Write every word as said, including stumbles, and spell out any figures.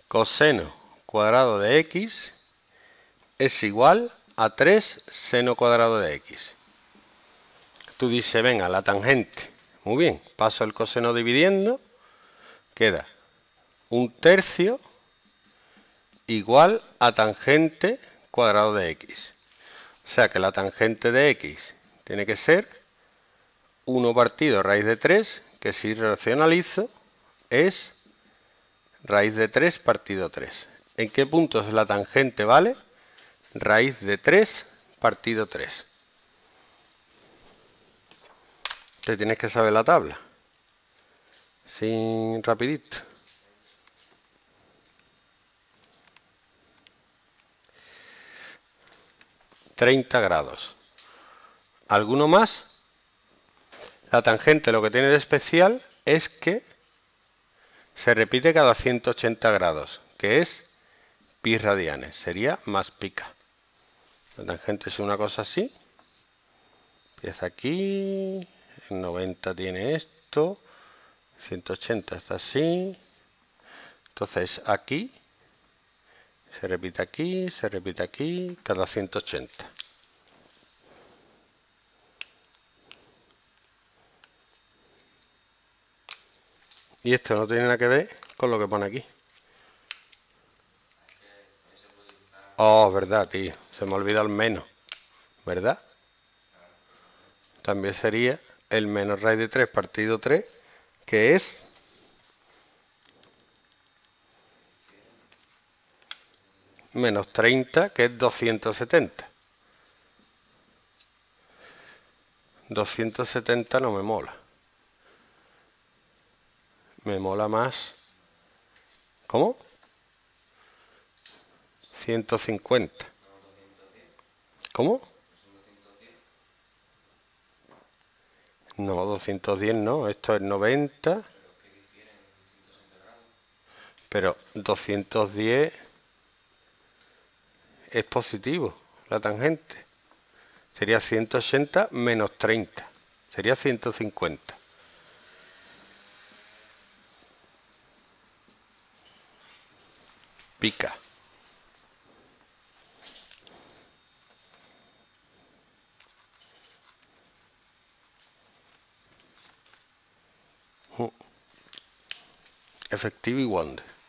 coseno cuadrado de x es igual a tres seno cuadrado de x. Tú dices, venga, la tangente. Muy bien, paso el coseno dividiendo, queda un tercio igual a tangente cuadrado de x. O sea que la tangente de x tiene que ser uno partido raíz de tres, que si racionalizo es raíz de tres partido tres. ¿En qué puntos la tangente vale? Raíz de tres partido tres. Te tienes que saber la tabla. Sin rapidito. treinta grados. ¿Alguno más? La tangente lo que tiene de especial es que se repite cada ciento ochenta grados, que es pi radianes. Sería más pica. La tangente es una cosa así. Empieza aquí. En noventa tiene esto. ciento ochenta está así. Entonces aquí se repite aquí, se repite aquí, cada ciento ochenta. Y esto no tiene nada que ver con lo que pone aquí. Oh, verdad, tío. Se me olvida el menos. ¿Verdad? También sería el menos raíz de tres partido tres, que es menos treinta, que es doscientos setenta. doscientos setenta no me mola. Me mola más. ¿Cómo? ciento cincuenta. ¿Cómo? No, doscientos diez no. Esto es noventa. Pero doscientos diez es positivo, la tangente. Sería ciento ochenta menos treinta. Sería ciento cincuenta. Pica. Efectivo y Wonder.